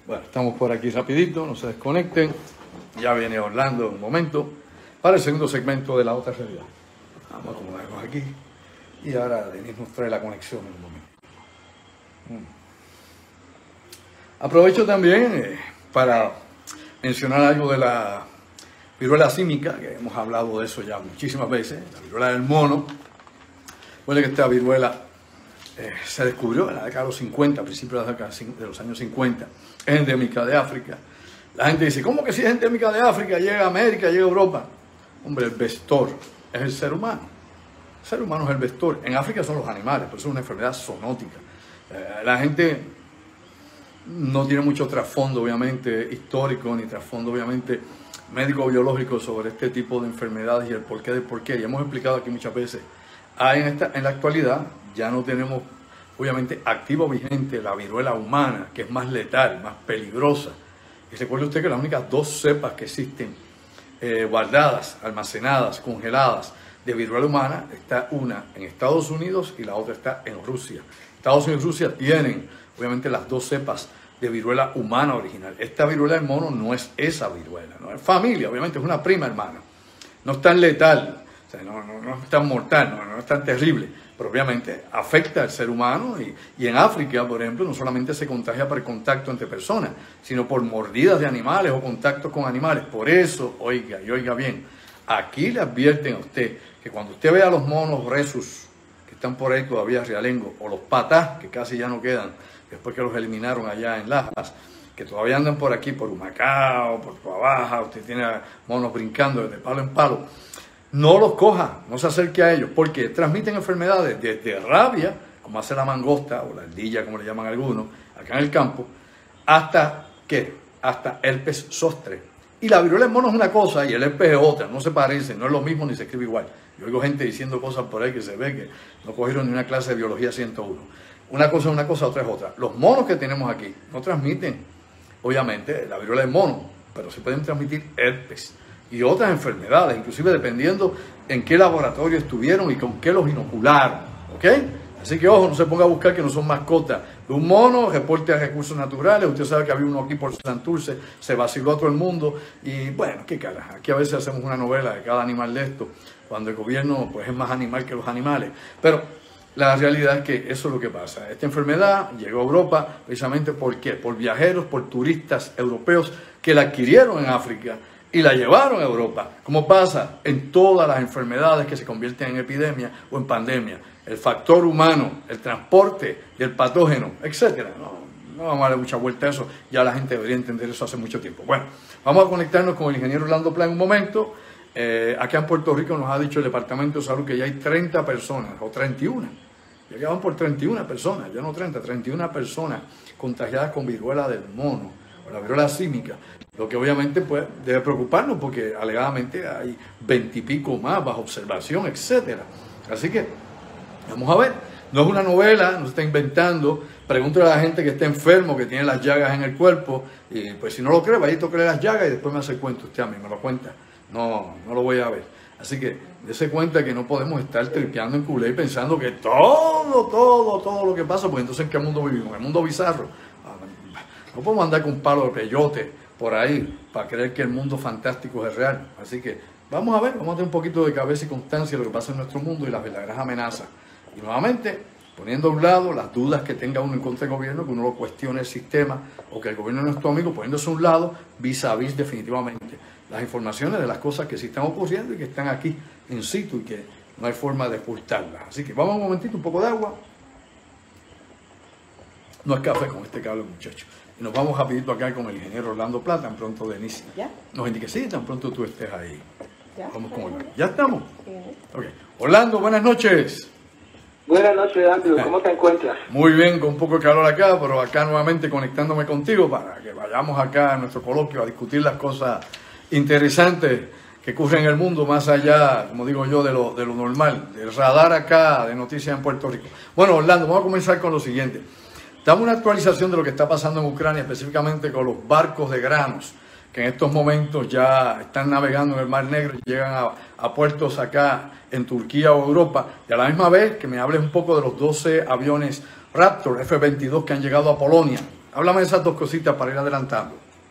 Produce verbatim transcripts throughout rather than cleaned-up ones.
Bueno, estamos por aquí rapidito, no se desconecten. Ya viene Orlando en un momento para el segundo segmento de La Otra Realidad. Vamos a acomodarnos aquí. Y ahora Denis nos trae la conexión en un momento. Mm. Aprovecho también eh, para mencionar algo de la viruela símica, que hemos hablado de eso ya muchísimas veces, la viruela del mono. Bueno, que esta viruela eh, se descubrió en la década de los cincuenta, a principios de, la década de los años cincuenta, es endémica de África. La gente dice, ¿cómo que si es endémica de África, llega a América, llega a Europa? Hombre, el vector es el ser humano. El ser humano es el vector. En África son los animales, por eso es una enfermedad zoonótica. Eh, la gente no tiene mucho trasfondo, obviamente, histórico, ni trasfondo, obviamente, médico-biológico sobre este tipo de enfermedades y el porqué del porqué. Y hemos explicado aquí muchas veces. Hay en, esta, en la actualidad ya no tenemos, obviamente, activo vigente la viruela humana, que es más letal, más peligrosa. Y recuerde usted que las únicas dos cepas que existen eh, guardadas, almacenadas, congeladas de viruela humana, está una en Estados Unidos y la otra está en Rusia. Estados Unidos y Rusia tienen, obviamente, las dos cepas de viruela humana original. Esta viruela del mono no es esa viruela, no es familia, obviamente es una prima hermana. No es tan letal, o sea, no, no, no es tan mortal, no, no es tan terrible, pero obviamente afecta al ser humano y, y en África, por ejemplo, no solamente se contagia por contacto entre personas, sino por mordidas de animales o contactos con animales. Por eso, oiga, y oiga bien, aquí le advierten a usted que cuando usted vea a los monos resus que están por ahí todavía realengo, o los patás, que casi ya no quedan, después que los eliminaron allá en Lajas, que todavía andan por aquí, por Humacao, por Tuabaja, usted tiene monos brincando desde palo en palo, no los coja, no se acerque a ellos, porque transmiten enfermedades desde rabia, como hace la mangosta, o la ardilla, como le llaman algunos, acá en el campo, hasta, ¿qué? Hasta herpes zóster. Y la viruela del mono es una cosa y el herpes es otra, no se parecen, no es lo mismo ni se escribe igual. Yo oigo gente diciendo cosas por ahí que se ve que no cogieron ni una clase de biología ciento uno. Una cosa es una cosa, otra es otra. Los monos que tenemos aquí no transmiten, obviamente, la viruela del mono, pero se pueden transmitir herpes y otras enfermedades, inclusive dependiendo en qué laboratorio estuvieron y con qué los inocularon, ¿ok? Así que, ojo, no se ponga a buscar que no son mascotas de un mono, reporte a recursos naturales. Usted sabe que había uno aquí por Santurce, se vaciló a todo el mundo y, bueno, qué carajo, aquí a veces hacemos una novela de cada animal de esto, cuando el gobierno, pues, es más animal que los animales, pero la realidad es que eso es lo que pasa. Esta enfermedad llegó a Europa precisamente ¿por qué? Por viajeros, por turistas europeos que la adquirieron en África y la llevaron a Europa, como pasa en todas las enfermedades que se convierten en epidemia o en pandemia. El factor humano, el transporte del patógeno, etcétera. No, no vamos a darle mucha vuelta a eso, ya la gente debería entender eso hace mucho tiempo. Bueno, vamos a conectarnos con el ingeniero Orlando Pla en un momento. Eh, acá en Puerto Rico nos ha dicho el Departamento de Salud que ya hay treinta personas, o treinta y una, ya van por treinta y una personas, ya no treinta, treinta y una personas contagiadas con viruela del mono, o la viruela símica, lo que obviamente pues, debe preocuparnos porque alegadamente hay veintipico más bajo observación, etcétera. Así que vamos a ver, no es una novela, no se está inventando. Pregúntale a la gente que está enfermo, que tiene las llagas en el cuerpo, y pues si no lo cree, vaya y toque las llagas y después me hace el cuento usted a mí, me lo cuenta. No, no lo voy a ver. Así que dése cuenta que no podemos estar tripeando en culé y pensando que todo, todo, todo lo que pasa, pues entonces ¿en qué mundo vivimos? ¿En el mundo bizarro? No podemos andar con un palo de peyote por ahí para creer que el mundo fantástico es real. Así que vamos a ver, vamos a tener un poquito de cabeza y constancia de lo que pasa en nuestro mundo y las verdaderas amenazas. Y nuevamente, poniendo a un lado las dudas que tenga uno en contra del gobierno, que uno lo cuestione el sistema o que el gobierno es nuestro amigo, poniéndose a un lado, vis a vis definitivamente las informaciones de las cosas que sí están ocurriendo y que están aquí in situ y que no hay forma de ocultarlas. Así que vamos un momentito, un poco de agua. No es café con este cable, muchachos. Y nos vamos rapidito acá con el ingeniero Orlando Pla, tan pronto Denise ¿Ya? nos indique, sí, tan pronto tú estés ahí. ¿Ya? Vamos con Orlando. ¿Ya estamos? Sí. Okay. Orlando, buenas noches. Buenas noches, Andrew. ¿Cómo te encuentras? Muy bien, con un poco de calor acá, pero acá nuevamente conectándome contigo para que vayamos acá a nuestro coloquio a discutir las cosas interesantes que ocurren en el mundo, más allá, como digo yo, de lo, de lo normal, del radar acá de noticias en Puerto Rico. Bueno, Orlando, vamos a comenzar con lo siguiente. Damos una actualización de lo que está pasando en Ucrania, específicamente con los barcos de granos, que en estos momentos ya están navegando en el Mar Negro y llegan a, a puertos acá en Turquía o Europa. Y a la misma vez que me hables un poco de los doce aviones Raptor F veintidós que han llegado a Polonia, Háblame de esas dos cositas para ir adelantando.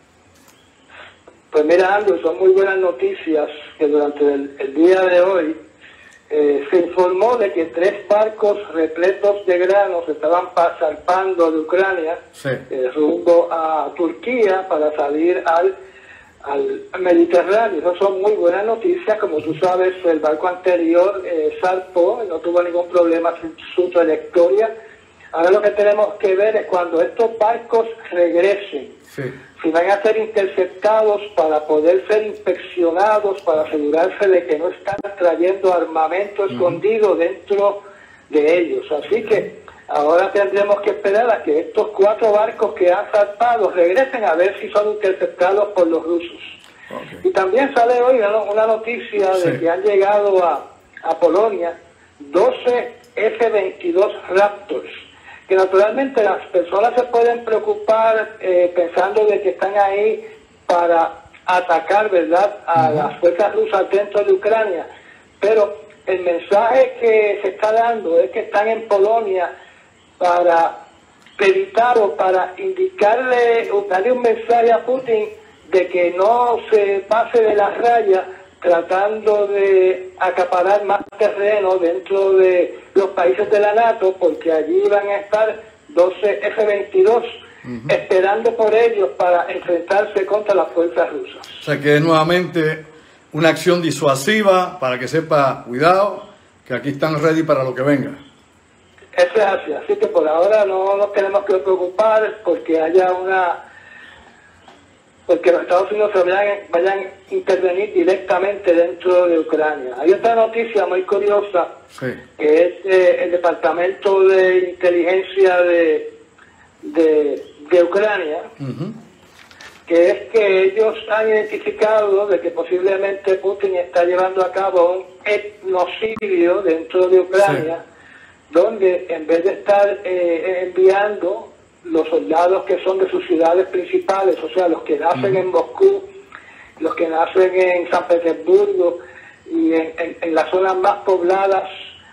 Pues mira, Andrew, son muy buenas noticias que durante el, el día de hoy eh, se informó de que tres barcos repletos de granos estaban zarpando de Ucrania sí. eh, rumbo a Turquía para salir al, al Mediterráneo. Esas son muy buenas noticias. Como tú sabes, el barco anterior eh, zarpó y no tuvo ningún problema en su trayectoria. Ahora lo que tenemos que ver es cuando estos barcos regresen, sí. si van a ser interceptados para poder ser inspeccionados, para asegurarse de que no están trayendo armamento uh-huh. escondido dentro de ellos. Así que ahora tendremos que esperar a que estos cuatro barcos que han zarpado regresen a ver si son interceptados por los rusos. Okay. Y también sale hoy una, una noticia sí. de que han llegado a, a Polonia doce F veintidós Raptors, que naturalmente las personas se pueden preocupar eh, pensando de que están ahí para atacar, ¿verdad?, a uh-huh. las fuerzas rusas dentro de Ucrania, pero el mensaje que se está dando es que están en Polonia para evitar o para indicarle o darle un mensaje a Putin de que no se pase de la raya tratando de acaparar más terreno dentro de los países de la NATO, porque allí van a estar doce F veintidós uh-huh. esperando por ellos para enfrentarse contra las fuerzas rusas. O sea que es nuevamente una acción disuasiva para que sepa, cuidado, que aquí están ready para lo que venga. Eso es así, así que por ahora no nos tenemos que preocupar porque haya una... porque los Estados Unidos se vayan, vayan a intervenir directamente dentro de Ucrania. Hay otra noticia muy curiosa, sí. que es eh, el Departamento de Inteligencia de, de, de Ucrania, uh-huh. que es que ellos han identificado de que posiblemente Putin está llevando a cabo un etnocidio dentro de Ucrania, sí. donde en vez de estar eh, enviando los soldados que son de sus ciudades principales, o sea, los que nacen uh-huh. en Moscú, los que nacen en San Petersburgo y en, en, en las zonas más pobladas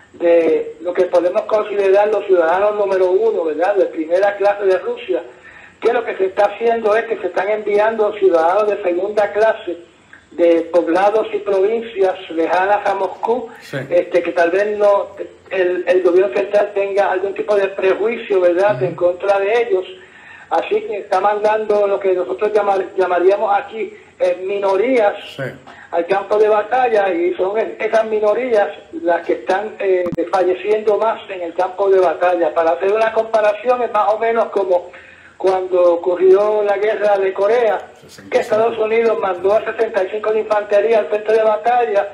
de lo que podemos considerar los ciudadanos número uno, ¿verdad?, de primera clase de Rusia, que lo que se está haciendo es que se están enviando ciudadanos de segunda clase de poblados y provincias lejanas a Moscú, sí. este que tal vez no el, el gobierno central tenga algún tipo de prejuicio, ¿verdad?, uh-huh. en contra de ellos. Así que está mandando lo que nosotros llamar, llamaríamos aquí eh, minorías sí. al campo de batalla, y son esas minorías las que están eh, falleciendo más en el campo de batalla. Para hacer una comparación, es más o menos como cuando ocurrió la guerra de Corea, que Estados Unidos mandó a sesenta y cinco de infantería al frente de batalla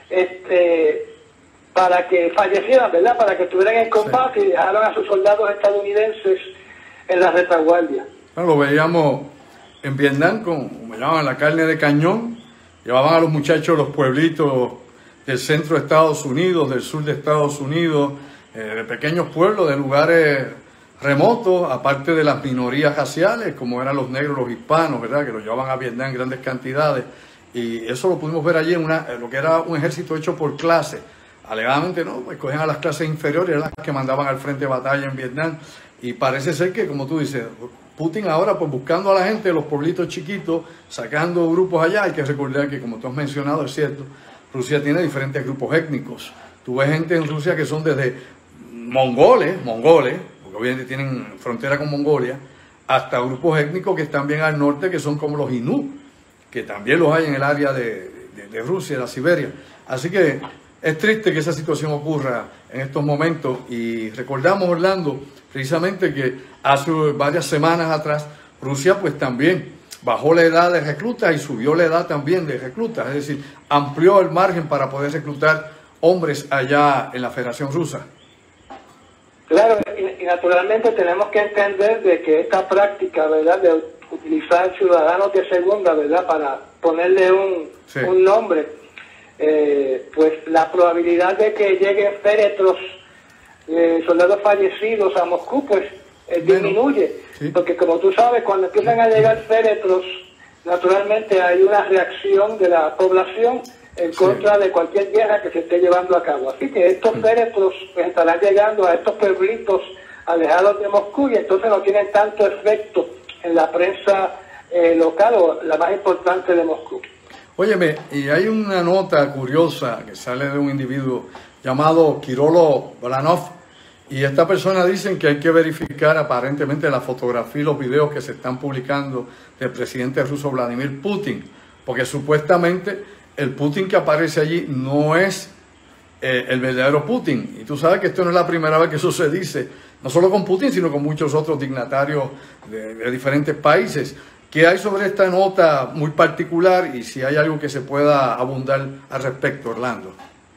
este, para que fallecieran, ¿verdad?, para que estuvieran en combate, sí. y dejaron a sus soldados estadounidenses en la retaguardia. Bueno, lo veíamos en Vietnam, con, como llamaban, la carne de cañón. Llevaban a los muchachos de los pueblitos del centro de Estados Unidos, del sur de Estados Unidos, eh, de pequeños pueblos, de lugares remotos, aparte de las minorías raciales, como eran los negros, los hispanos, ¿verdad?, que los llevaban a Vietnam en grandes cantidades. Y eso lo pudimos ver allí en una, lo que era un ejército hecho por clase. Alegadamente, ¿no?, pues cogían a las clases inferiores, eran las que mandaban al frente de batalla en Vietnam. Y parece ser que, como tú dices, Putin ahora, pues buscando a la gente de los pueblitos chiquitos, sacando grupos allá. Hay que recordar que, como tú has mencionado, es cierto, Rusia tiene diferentes grupos étnicos. Tú ves gente en Rusia que son desde mongoles, mongoles, porque obviamente tienen frontera con Mongolia, hasta grupos étnicos que están bien al norte, que son como los Inú, que también los hay en el área de, de, de Rusia, de la Siberia. Así que es triste que esa situación ocurra en estos momentos, y recordamos, Orlando, precisamente que hace varias semanas atrás Rusia pues también bajó la edad de reclutas y subió la edad también de reclutas, es decir, amplió el margen para poder reclutar hombres allá en la Federación Rusa. Claro, y, y naturalmente tenemos que entender de que esta práctica, ¿verdad?, de utilizar ciudadanos de segunda, ¿verdad?, para ponerle un, sí. un nombre, eh, pues la probabilidad de que lleguen féretros, eh, soldados fallecidos a Moscú, pues eh, disminuye, sí. porque como tú sabes, cuando empiezan a llegar féretros, naturalmente hay una reacción de la población en contra sí. de cualquier guerra que se esté llevando a cabo. Así que estos sí. féretros pues, estarán llegando a estos pueblitos alejados de Moscú, y entonces no tienen tanto efecto en la prensa eh, local o la más importante de Moscú. Óyeme, y hay una nota curiosa que sale de un individuo llamado Kirilo Blanov, y esta persona dicen que hay que verificar aparentemente la fotografía y los videos que se están publicando del presidente ruso Vladimir Putin, porque supuestamente el Putin que aparece allí no es eh, el verdadero Putin. Y tú sabes que esto no es la primera vez que eso se dice, no solo con Putin, sino con muchos otros dignatarios de, de diferentes países. ¿Qué hay sobre esta nota muy particular y si hay algo que se pueda abundar al respecto, Orlando?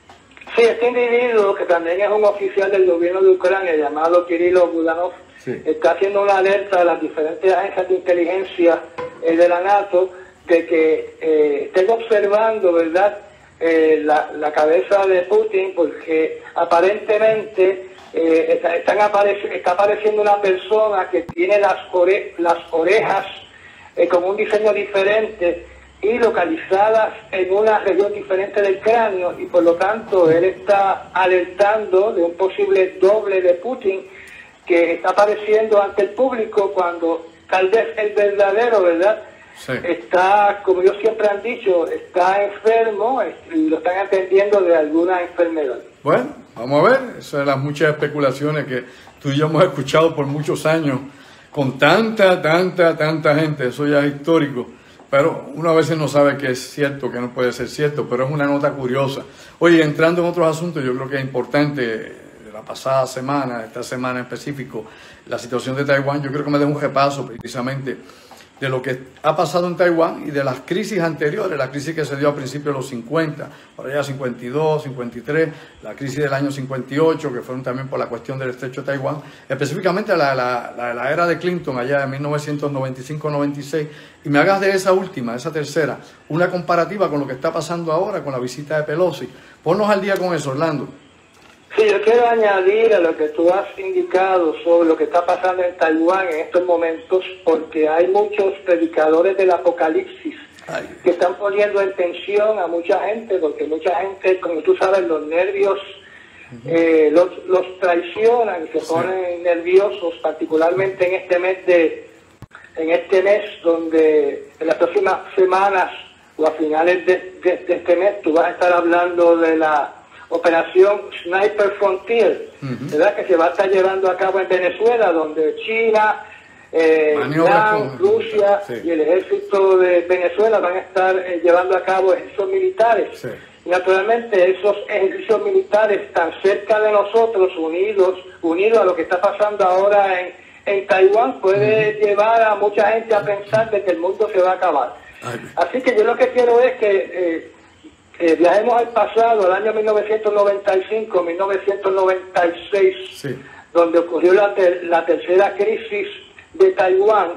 Sí, este individuo, que también es un oficial del gobierno de Ucrania, llamado Kirilo Budanov, sí, está haciendo una alerta a las diferentes agencias de inteligencia eh, de la NATO de que eh, estén observando, ¿verdad?, eh, la, la cabeza de Putin, porque aparentemente eh, está, están apareci está apareciendo una persona que tiene las, ore las orejas eh, con un diseño diferente y localizadas en una región diferente del cráneo, y por lo tanto él está alertando de un posible doble de Putin que está apareciendo ante el público, cuando tal vez el verdadero, ¿verdad?, sí, está, como ellos siempre han dicho, está enfermo y lo están atendiendo de alguna enfermedad. Bueno, vamos a ver, esas son las muchas especulaciones que tú y yo hemos escuchado por muchos años con tanta, tanta, tanta gente, eso ya es histórico. Pero uno a veces no sabe qué es cierto, qué no puede ser cierto, pero es una nota curiosa. Oye, entrando en otros asuntos, yo creo que es importante, de la pasada semana, esta semana en específico, la situación de Taiwán, yo creo que me da un repaso precisamente de lo que ha pasado en Taiwán y de las crisis anteriores, la crisis que se dio a principios de los cincuenta, por allá cincuenta y dos, cincuenta y tres, la crisis del año cincuenta y ocho, que fueron también por la cuestión del estrecho de Taiwán, específicamente la, la, la, la era de Clinton, allá de mil novecientos noventa y cinco noventa y seis, y me hagas de esa última, esa tercera, una comparativa con lo que está pasando ahora con la visita de Pelosi. Ponnos al día con eso, Orlando. Sí, yo quiero añadir a lo que tú has indicado sobre lo que está pasando en Taiwán en estos momentos, porque hay muchos predicadores del apocalipsis Ay. que están poniendo en tensión a mucha gente, porque mucha gente, como tú sabes, los nervios uh-huh. eh, los, los traicionan y se sí. ponen nerviosos, particularmente en este mes de en este mes donde en las próximas semanas o a finales de, de, de este mes tú vas a estar hablando de la operación Sniper Frontier, uh-huh. ¿verdad?, que se va a estar llevando a cabo en Venezuela, donde China, eh, Irán, Rusia sí. y el ejército de Venezuela van a estar eh, llevando a cabo ejercicios militares. Sí. Y naturalmente esos ejercicios militares tan cerca de nosotros, unidos, unidos a lo que está pasando ahora en, en Taiwán, puede uh-huh. llevar a mucha gente a pensar de que el mundo se va a acabar. Ay. Así que yo lo que quiero es que eh, Eh, viajemos al pasado, al año mil novecientos noventa y cinco, mil novecientos noventa y seis, sí. donde ocurrió la, ter la tercera crisis de Taiwán,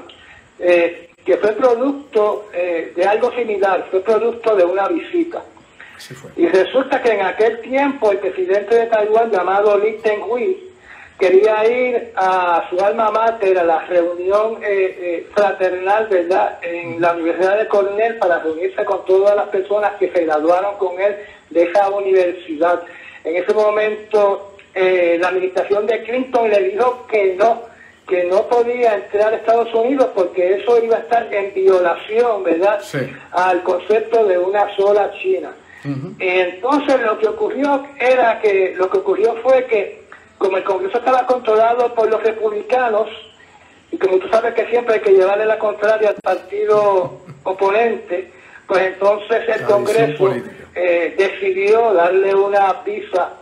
eh, que fue producto eh, de algo similar, fue producto de una visita. Sí fue. Y resulta que en aquel tiempo el presidente de Taiwán, llamado Lee Teng-hui, quería ir a su alma mater, a la reunión eh, eh, fraternal, ¿verdad?, en la Universidad de Cornell, para reunirse con todas las personas que se graduaron con él de esa universidad. En ese momento eh, la administración de Clinton le dijo que no, que no podía entrar a Estados Unidos porque eso iba a estar en violación, ¿verdad?, sí. al concepto de una sola China. Uh-huh. Entonces lo que ocurrió era que, lo que ocurrió fue que como el Congreso estaba controlado por los republicanos, y como tú sabes que siempre hay que llevarle la contraria al partido oponente, pues entonces el Congreso eh, decidió darle una visa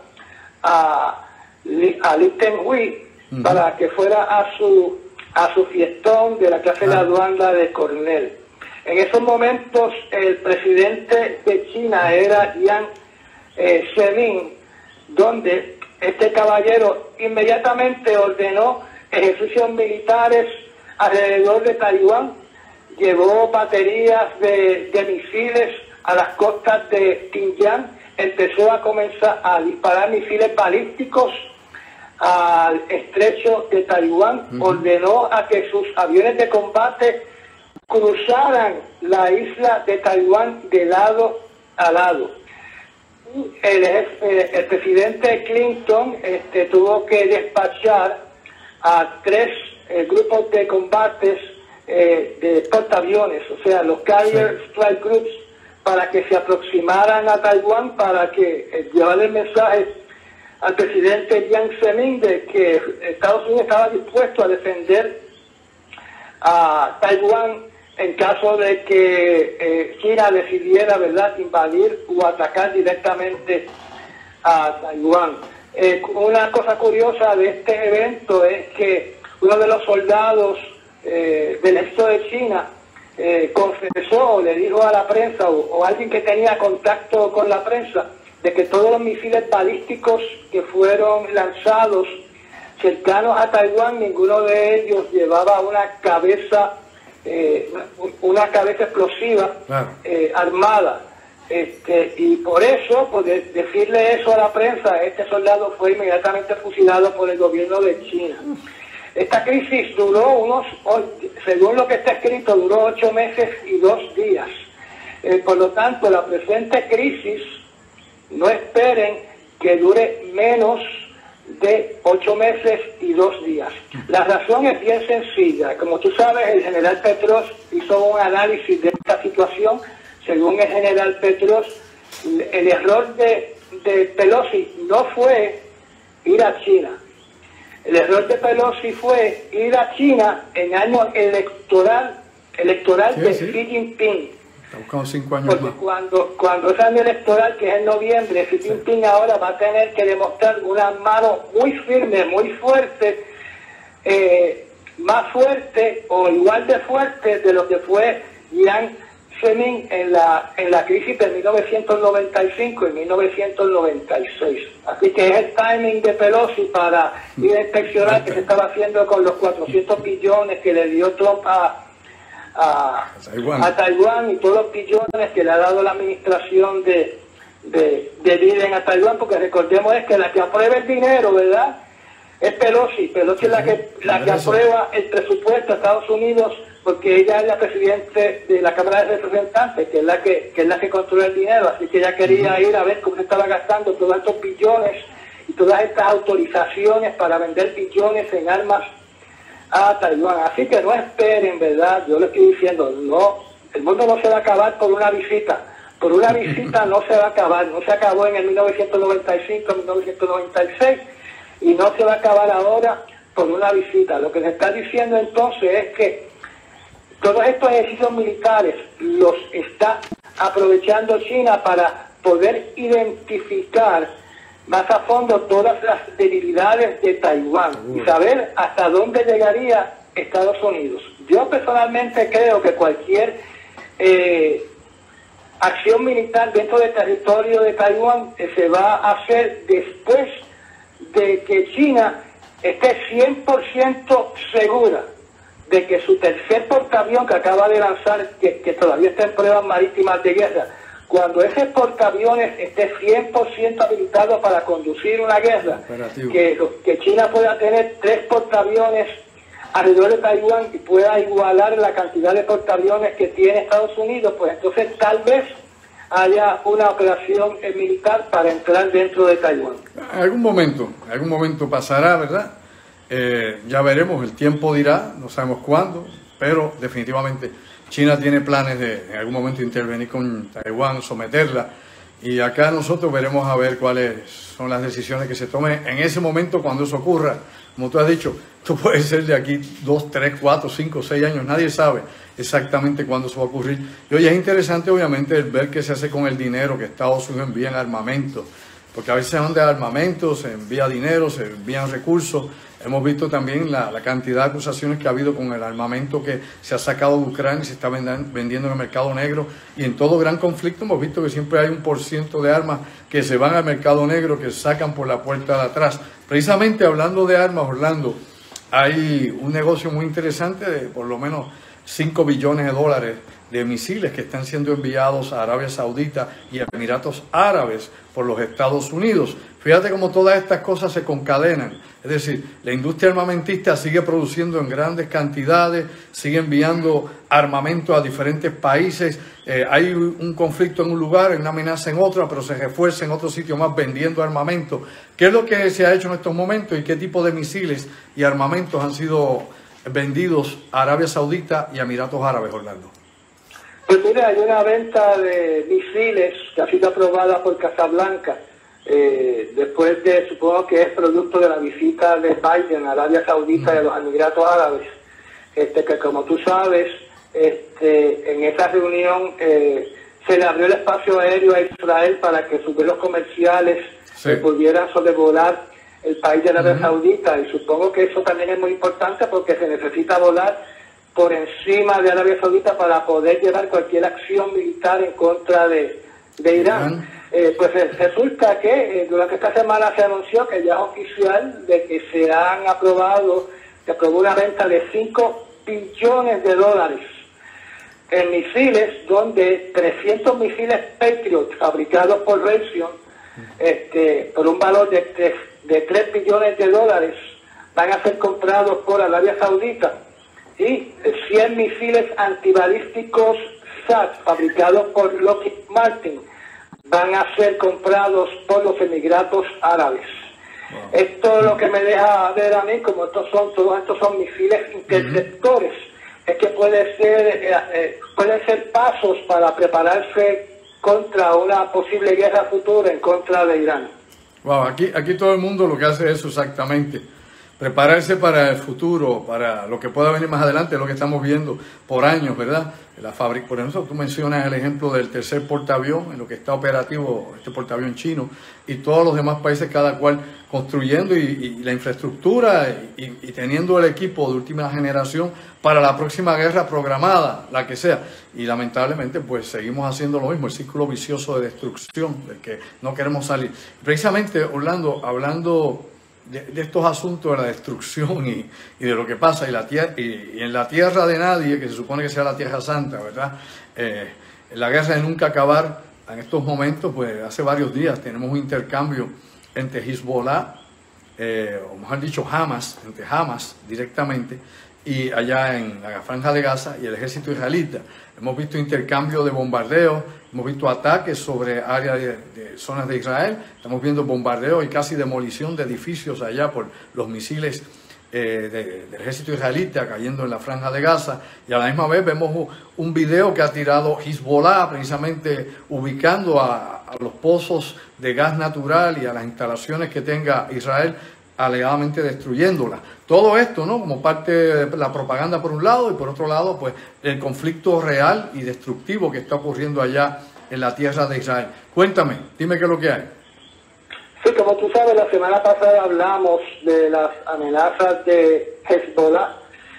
a, a Lee Teng-hui uh-huh. para que fuera a su, a su fiestón de la clase graduanda de Cornell. En esos momentos el presidente de China era Jiang eh, Zemin, donde este caballero inmediatamente ordenó ejercicios militares alrededor de Taiwán, llevó baterías de, de misiles a las costas de Xinjiang, empezó a comenzar a disparar misiles balísticos al estrecho de Taiwán, uh-huh. ordenó a que sus aviones de combate cruzaran la isla de Taiwán de lado a lado. El, el, el presidente Clinton este, tuvo que despachar a tres eh, grupos de combates eh, de portaaviones, o sea, los Carrier Strike Groups, para que se aproximaran a Taiwán, para que eh, llevar el mensaje al presidente Jiang Zemin de que Estados Unidos estaba dispuesto a defender a Taiwán en caso de que eh, China decidiera, ¿verdad?, invadir o atacar directamente a Taiwán. Eh, una cosa curiosa de este evento es que uno de los soldados eh, del ejército de China eh, confesó, le dijo a la prensa o, o alguien que tenía contacto con la prensa, de que todos los misiles balísticos que fueron lanzados cercanos a Taiwán, ninguno de ellos llevaba una cabeza eh, una cabeza explosiva claro. eh, armada. Este, y por eso, por de, decirle eso a la prensa, este soldado fue inmediatamente fusilado por el gobierno de China. Esta crisis duró unos, según lo que está escrito, duró ocho meses y dos días. Eh, por lo tanto, la presente crisis, no esperen que dure menos de ocho meses y dos días. La razón es bien sencilla. Como tú sabes, el general Petros hizo un análisis de esta situación. Según el general Petros, el error de, de Pelosi no fue ir a China. El error de Pelosi fue ir a China en año electoral, electoral sí, de sí. Xi Jinping. Está buscando cinco años Porque más. cuando, cuando es año electoral, que es en noviembre, Xi Jinping sí. ahora va a tener que demostrar una mano muy firme, muy fuerte, eh, más fuerte o igual de fuerte de lo que fue Jiang Zemin en la, en la crisis de mil novecientos noventa y cinco y mil novecientos noventa y seis. Así que es el timing de Pelosi para ir a inspeccionar qué se estaba haciendo con los cuatrocientos billones que le dio Trump a A, Taiwán. a Taiwán y todos los billones que le ha dado la administración de, de, de Biden a Taiwán, porque recordemos es que la que aprueba el dinero, ¿verdad?, es Pelosi. Pelosi es la que, la que aprueba el presupuesto a Estados Unidos, porque ella es la presidente de la Cámara de Representantes, que es la que, que es la que controla el dinero, así que ella quería ir a ver cómo se estaba gastando todos estos billones y todas estas autorizaciones para vender billones en armas a Taiwán. Así que no esperen, ¿verdad? Yo le estoy diciendo, no, el mundo no se va a acabar por una visita. Por una visita no se va a acabar. No se acabó en el mil novecientos noventa y cinco, mil novecientos noventa y seis y no se va a acabar ahora por una visita. Lo que se está diciendo entonces es que todos estos ejercicios militares los está aprovechando China para poder identificar más a fondo todas las debilidades de Taiwán y saber hasta dónde llegaría Estados Unidos. Yo personalmente creo que cualquier eh, acción militar dentro del territorio de Taiwán eh, se va a hacer después de que China esté cien por ciento segura de que su tercer portaavión que acaba de lanzar, que, que todavía está en pruebas marítimas de guerra, cuando ese portaaviones esté cien por ciento habilitado para conducir una guerra, que, que China pueda tener tres portaaviones alrededor de Taiwán y pueda igualar la cantidad de portaaviones que tiene Estados Unidos, pues entonces tal vez haya una operación militar para entrar dentro de Taiwán. En algún momento, en algún momento pasará, ¿verdad? Eh, ya veremos, el tiempo dirá, no sabemos cuándo, pero definitivamente China tiene planes de en algún momento intervenir con Taiwán, someterla, y acá nosotros veremos a ver cuáles son las decisiones que se tomen en ese momento cuando eso ocurra. Como tú has dicho, esto puede ser de aquí dos, tres, cuatro, cinco, seis años, nadie sabe exactamente cuándo eso va a ocurrir. Y hoy es interesante obviamente el ver qué se hace con el dinero que Estados Unidos envía en armamento, porque a veces se manda armamento, se envía dinero, se envían recursos. Hemos visto también la, la cantidad de acusaciones que ha habido con el armamento que se ha sacado de Ucrania y se está vendiendo en el mercado negro. Y en todo gran conflicto hemos visto que siempre hay un por ciento de armas que se van al mercado negro, que sacan por la puerta de atrás. Precisamente hablando de armas, Orlando, hay un negocio muy interesante de por lo menos cinco billones de dólares de misiles que están siendo enviados a Arabia Saudita y a Emiratos Árabes por los Estados Unidos. Fíjate cómo todas estas cosas se concadenan. Es decir, la industria armamentista sigue produciendo en grandes cantidades, sigue enviando armamento a diferentes países. Eh, hay un conflicto en un lugar, una amenaza en otro, pero se refuerza en otro sitio más vendiendo armamento. ¿Qué es lo que se ha hecho en estos momentos y qué tipo de misiles y armamentos han sido vendidos a Arabia Saudita y a Emiratos Árabes, Orlando? Pues mira, hay una venta de misiles que ha sido aprobada por Casablanca, eh, después de, supongo que es producto de la visita de Biden a Arabia Saudita y a los Emiratos Árabes, este, que como tú sabes, este, en esa reunión eh, se le abrió el espacio aéreo a Israel para que sus vuelos comerciales sí. eh, pudieran sobrevolar el país de Arabia uh-huh. Saudita, y supongo que eso también es muy importante porque se necesita volar por encima de Arabia Saudita para poder llevar cualquier acción militar en contra de, de Irán. Uh-huh. Eh, pues eh, resulta que eh, durante esta semana se anunció que ya es oficial de que se han aprobado, se aprobó una venta de cinco billones de dólares en misiles, donde trescientos misiles Patriot fabricados por Raytheon, este, por un valor de tres de tres billones de dólares van a ser comprados por Arabia Saudita, y cien misiles antibalísticos S A T fabricados por Lockheed Martin van a ser comprados por los Emiratos Árabes. Wow. Esto es lo que me deja ver a mí, como estos son, todos estos son misiles interceptores, uh-huh. es que puede ser, eh, eh, pueden ser pasos para prepararse contra una posible guerra futura en contra de Irán. Wow, aquí, aquí todo el mundo lo que hace es eso exactamente, prepararse para el futuro, para lo que pueda venir más adelante, lo que estamos viendo por años, ¿verdad? La fábrica, por eso tú mencionas el ejemplo del tercer portaavión, en lo que está operativo este portaavión chino, y todos los demás países cada cual construyendo y, y la infraestructura y, y teniendo el equipo de última generación para la próxima guerra programada, la que sea. Y lamentablemente pues seguimos haciendo lo mismo, el círculo vicioso de destrucción del que no queremos salir. Precisamente, Orlando, hablando de, de estos asuntos de la destrucción y, y de lo que pasa y, la tierra, y, y en la tierra de nadie, que se supone que sea la tierra santa, ¿verdad? Eh, la guerra de nunca acabar, en estos momentos, pues hace varios días tenemos un intercambio entre Hezbollah, eh, o mejor dicho Hamas, entre Hamas directamente, y allá en la franja de Gaza y el ejército israelita. Hemos visto intercambio de bombardeos, hemos visto ataques sobre áreas de, de zonas de Israel, estamos viendo bombardeos y casi demolición de edificios allá por los misiles eh, de, del ejército israelita cayendo en la franja de Gaza, y a la misma vez vemos un, un video que ha tirado Hezbollah precisamente ubicando a, a los pozos de gas natural y a las instalaciones que tenga Israel, alegadamente destruyéndola. Todo esto, ¿no? Como parte de la propaganda por un lado, y por otro lado, pues el conflicto real y destructivo que está ocurriendo allá en la tierra de Israel. Cuéntame, dime qué es lo que hay. Sí, como tú sabes, la semana pasada hablamos de las amenazas de Hezbollah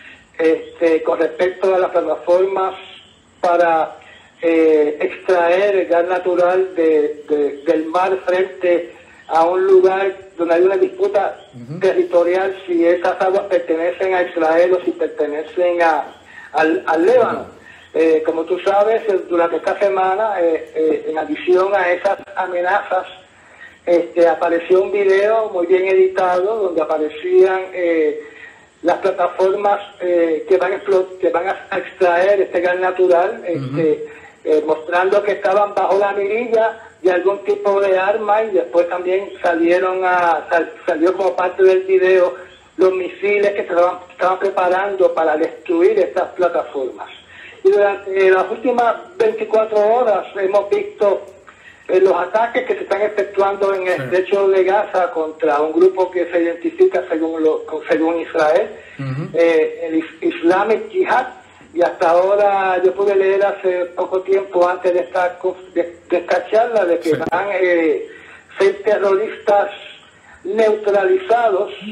este, con respecto a las plataformas para eh, extraer el gas natural de, de, del mar frente a un lugar donde hay una disputa uh-huh. territorial, si esas aguas pertenecen a Israel o si pertenecen a, al, al Líbano. Uh-huh. Eh, como tú sabes, durante esta semana, eh, eh, en adición a esas amenazas, este, apareció un video muy bien editado donde aparecían eh, las plataformas eh, que, van a que van a extraer este gas natural, este, uh-huh. eh, mostrando que estaban bajo la mirilla de algún tipo de arma, y después también salieron a sal, salió como parte del video los misiles que se estaban, estaban preparando para destruir estas plataformas. Y durante las últimas veinticuatro horas hemos visto eh, los ataques que se están efectuando en el sí. estrecho de Gaza contra un grupo que se identifica según lo, según Israel, uh-huh. eh, el Islamic Jihad. Y hasta ahora yo pude leer hace poco tiempo, antes de esta, de, de esta charla, de que sí. van eh, seis terroristas neutralizados,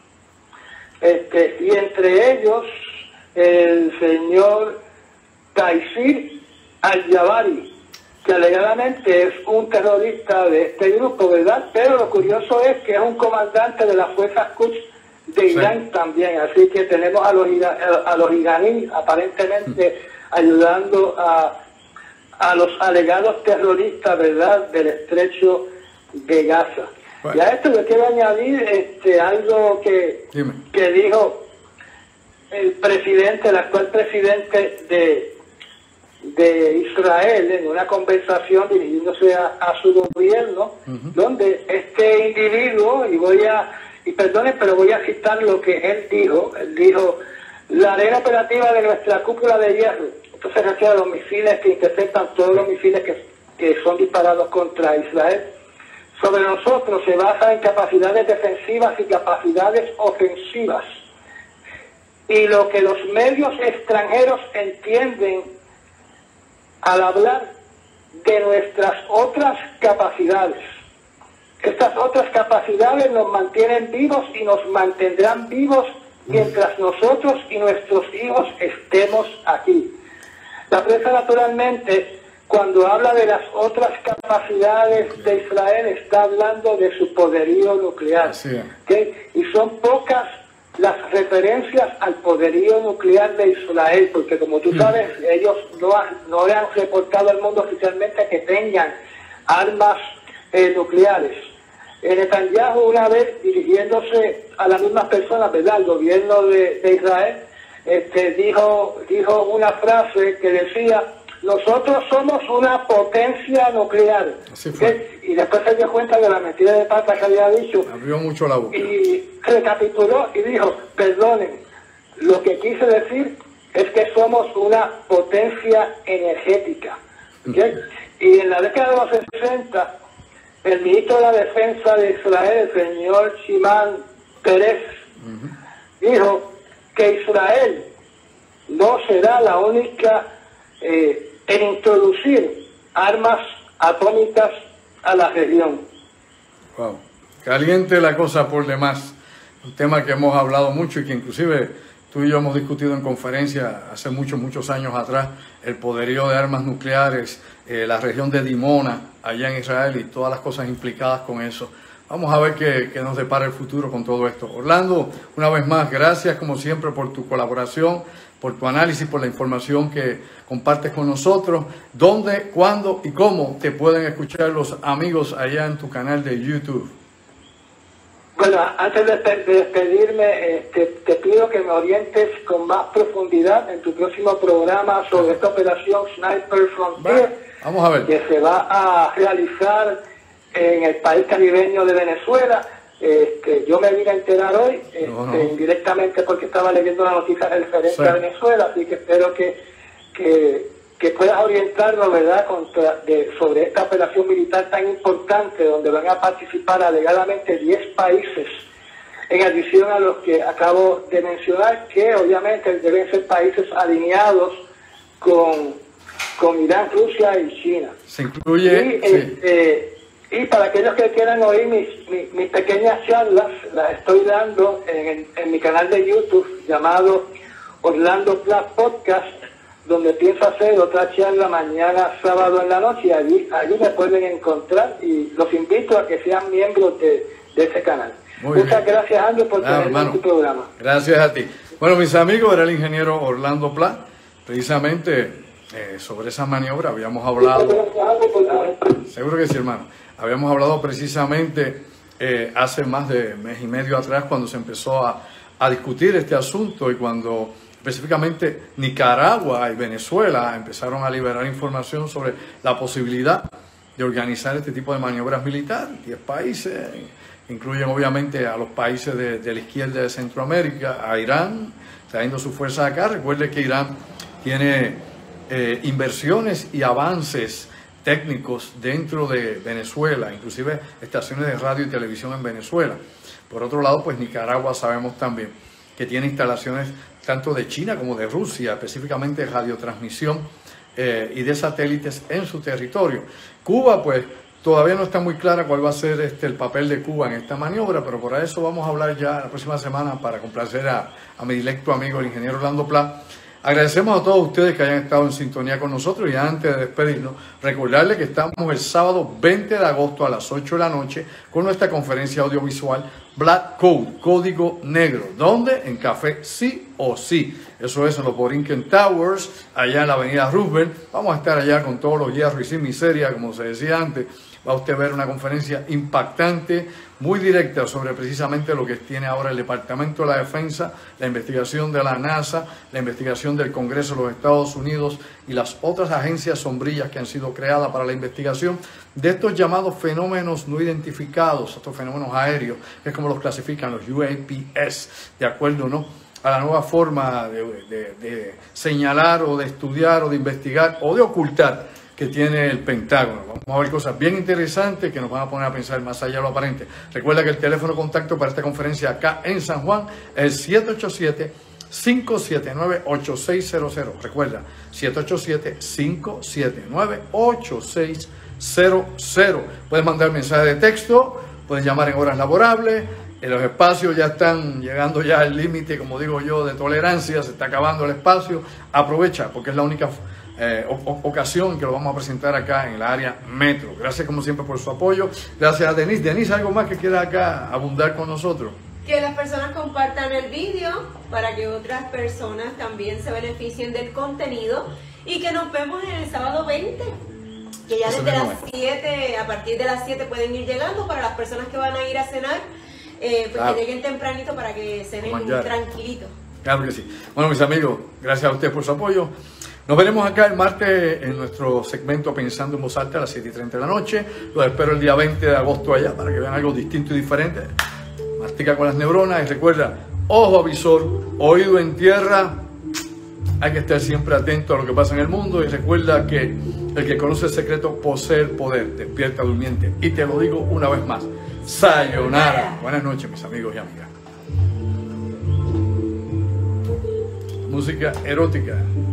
este, y entre ellos el señor Taisir Al-Jabari, que alegadamente es un terrorista de este grupo, ¿verdad? Pero lo curioso es que es un comandante de las fuerzas Quds de Irán sí. también, así que tenemos a los, a los iraníes aparentemente mm. ayudando a, a los alegados terroristas, ¿verdad?, del estrecho de Gaza. Bueno. Y a esto yo quiero añadir este, algo que, que dijo el presidente, el actual presidente de, de Israel en una conversación dirigiéndose a, a su gobierno, uh-huh. donde este individuo, y voy a, y perdonen, pero voy a citar lo que él dijo, él dijo, la arena operativa de nuestra cúpula de hierro, esto se refiere a los misiles que interceptan todos los misiles que, que son disparados contra Israel, sobre nosotros se basa en capacidades defensivas y capacidades ofensivas. Y lo que los medios extranjeros entienden al hablar de nuestras otras capacidades. Estas otras capacidades nos mantienen vivos y nos mantendrán vivos mientras nosotros y nuestros hijos estemos aquí. La prensa, naturalmente, cuando habla de las otras capacidades de Israel, está hablando de su poderío nuclear. Sí. ¿Okay? Y son pocas las referencias al poderío nuclear de Israel, porque como tú sabes, mm. ellos no, han, no le han reportado al mundo oficialmente que tengan armas eh, nucleares. Eh, Netanyahu, una vez dirigiéndose a las mismas personas, ¿verdad?, al gobierno de, de Israel, este, dijo, dijo una frase que decía: nosotros somos una potencia nuclear. Así fue. Y después se dio cuenta de la mentira de pata que había dicho. Abrió mucho la boca. Y recapituló y dijo: perdonen, lo que quise decir es que somos una potencia energética. ¿Okay? Y en la década de los sesenta, el ministro de la Defensa de Israel, el señor Shimon Peres, uh-huh. dijo que Israel no será la única eh, en introducir armas atómicas a la región. Wow, caliente la cosa por demás. Un tema que hemos hablado mucho y que inclusive tú y yo hemos discutido en conferencia hace muchos, muchos años atrás, el poderío de armas nucleares, eh, la región de Dimona, allá en Israel, y todas las cosas implicadas con eso. Vamos a ver qué, qué nos depara el futuro con todo esto. Orlando, una vez más, gracias como siempre por tu colaboración, por tu análisis, por la información que compartes con nosotros. ¿Dónde, cuándo y cómo te pueden escuchar los amigos allá en tu canal de YouTube? Bueno, antes de, de despedirme, eh, te, te pido que me orientes con más profundidad en tu próximo programa sobre esta operación Sniper Frontier, vamos a ver, que se va a realizar en el país caribeño de Venezuela. Este, yo me vine a enterar hoy, este, no, no. indirectamente, porque estaba leyendo la noticia referente sí. a Venezuela, así que espero que, que, que puedas orientarnos, ¿verdad?, contra, de, sobre esta operación militar tan importante, donde van a participar alegadamente diez países, en adición a los que acabo de mencionar, que obviamente deben ser países alineados con, con Irán, Rusia y China. Se incluye... Y, sí. este, Y para aquellos que quieran oír mis, mis, mis pequeñas charlas, las estoy dando en, en mi canal de YouTube llamado Orlando Plus Podcast, donde pienso hacer otra charla mañana sábado en la noche, y allí, allí me pueden encontrar, y los invito a que sean miembros de, de ese canal. Muy Muchas bien. Gracias, Andrew, por ah, tenerme en tu programa. Gracias a ti. Bueno, mis amigos, era el ingeniero Orlando Plus, precisamente eh, sobre esa maniobra habíamos hablado. Seguro que sí, hermano. Habíamos hablado precisamente eh, hace más de mes y medio atrás, cuando se empezó a, a discutir este asunto, y cuando específicamente Nicaragua y Venezuela empezaron a liberar información sobre la posibilidad de organizar este tipo de maniobras militares. Diez países, incluyen obviamente a los países de, de la izquierda de Centroamérica, a Irán, trayendo sus fuerzas acá. Recuerde que Irán tiene eh, inversiones y avances técnicos dentro de Venezuela, inclusive estaciones de radio y televisión en Venezuela. Por otro lado, pues Nicaragua sabemos también que tiene instalaciones tanto de China como de Rusia, específicamente de radiotransmisión eh, y de satélites en su territorio. Cuba, pues todavía no está muy clara cuál va a ser este, el papel de Cuba en esta maniobra, pero por eso vamos a hablar ya la próxima semana, para complacer a, a mi directo amigo, el ingeniero Orlando Plus. Agradecemos a todos ustedes que hayan estado en sintonía con nosotros, y antes de despedirnos, recordarles que estamos el sábado veinte de agosto a las ocho de la noche con nuestra conferencia audiovisual Black Code, Código Negro. ¿Dónde? En Café Sí o Sí. Eso es en los Borinquen Towers, allá en la avenida Roosevelt. Vamos a estar allá con todos los hierros y sin miseria, como se decía antes, va usted a ver una conferencia impactante, muy directa sobre precisamente lo que tiene ahora el Departamento de la Defensa, la investigación de la NASA, la investigación del Congreso de los Estados Unidos y las otras agencias sombrillas que han sido creadas para la investigación de estos llamados fenómenos no identificados, estos fenómenos aéreos, que es como los clasifican los U A P S, de acuerdo, ¿no?, a la nueva forma de, de, de señalar o de estudiar o de investigar o de ocultar que tiene el Pentágono. Vamos a ver cosas bien interesantes que nos van a poner a pensar más allá de lo aparente. Recuerda que el teléfono de contacto para esta conferencia acá en San Juan es el siete ocho siete, cinco siete nueve, ocho seis cero cero. Recuerda, siete ocho siete, cinco siete nueve, ocho seis cero cero. Puedes mandar mensaje de texto, puedes llamar en horas laborables. En los espacios ya están llegando ya al límite, como digo yo, de tolerancia, se está acabando el espacio. Aprovecha, porque es la única eh, ocasión que lo vamos a presentar acá en el área metro. Gracias como siempre por su apoyo. Gracias a Denise. Denise, ¿algo más que quiera acá abundar con nosotros? Que las personas compartan el vídeo para que otras personas también se beneficien del contenido y que nos vemos en el sábado veinte. Que ya desde las siete, a partir de las siete pueden ir llegando para las personas que van a ir a cenar. Eh, pues claro, que lleguen tempranito para que cenen tranquilito. Claro que sí. Bueno, mis amigos, gracias a ustedes por su apoyo. Nos veremos acá el martes en nuestro segmento Pensando en Voz Alta a las siete y treinta de la noche. Los espero el día veinte de agosto allá para que vean algo distinto y diferente. Mastica con las neuronas y recuerda, ojo avisor, oído en tierra. Hay que estar siempre atento a lo que pasa en el mundo y recuerda que el que conoce el secreto posee el poder. Despierta durmiente. Y te lo digo una vez más. Sayonara. Buenas noches, mis amigos y amigas. Música erótica.